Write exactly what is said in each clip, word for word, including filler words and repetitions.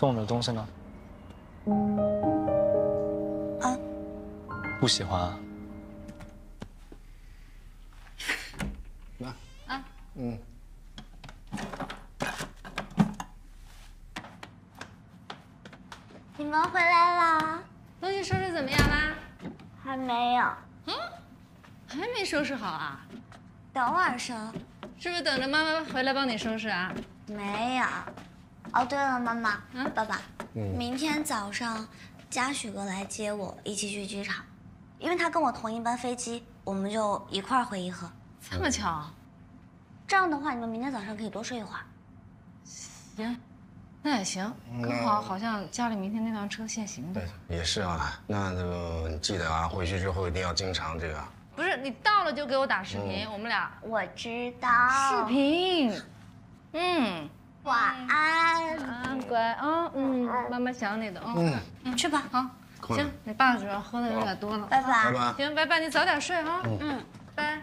送的东西呢？ 啊， 不喜欢啊？ 那啊， 嗯， 你们回来啦？ 东西收拾怎么样啦？ 还没有， 嗯，还没收拾好啊？ 等会儿收。 是不是等着妈妈回来帮你收拾啊？ 没有。哦，对了，妈妈， 嗯爸爸， 嗯明天早上嘉许哥来接我，一起去机场，因为他跟我同一班飞机，我们就一块儿回颐和。 这么巧？ 这样的话，你们明天早上可以多睡一会儿。 行，那也行，刚好好像家里明天那辆车限行的。 对，也是啊。那这个你记得啊，回去之后一定要经常这个。 不是，你到了就给我打视频，我们俩我知道。 视频。嗯， 晚安。 啊，乖啊，嗯，妈妈想你的啊。 嗯， 嗯，去吧。 好， 困了行，你爸主要喝的有点多了。 拜拜。 拜拜。 行，拜拜，你早点睡啊。 嗯。 拜。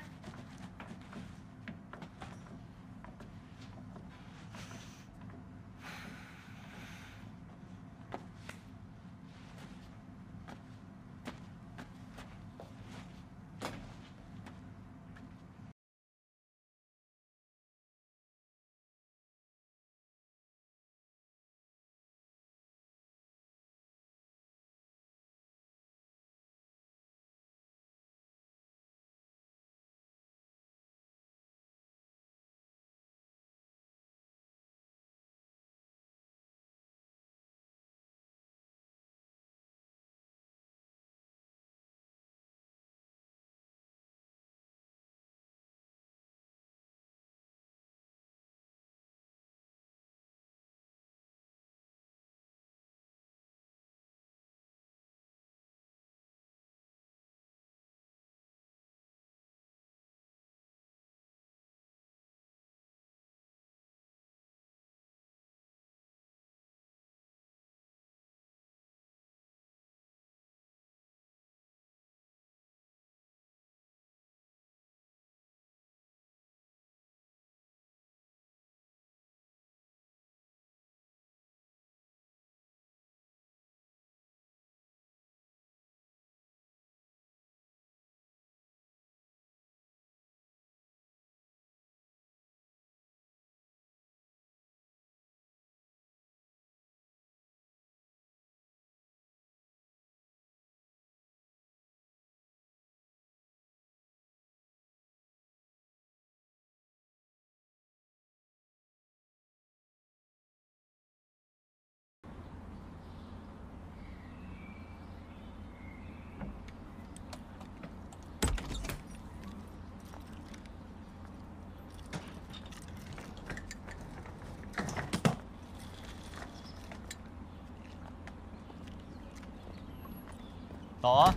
早啊。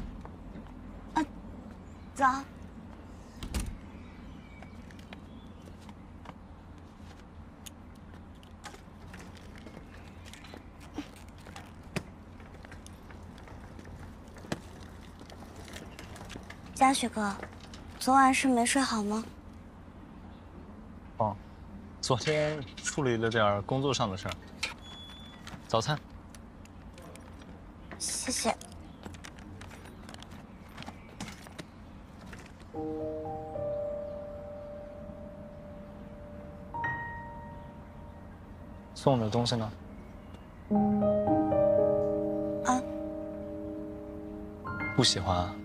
走。嘉许哥，昨晚是没睡好吗？ 哦，昨天处理了点工作上的事儿。早餐。 谢谢。 送的东西呢？ 啊， 不喜欢啊？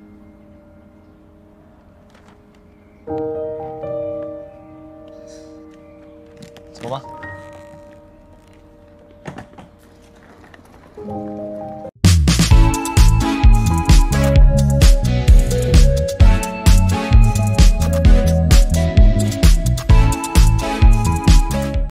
走吧。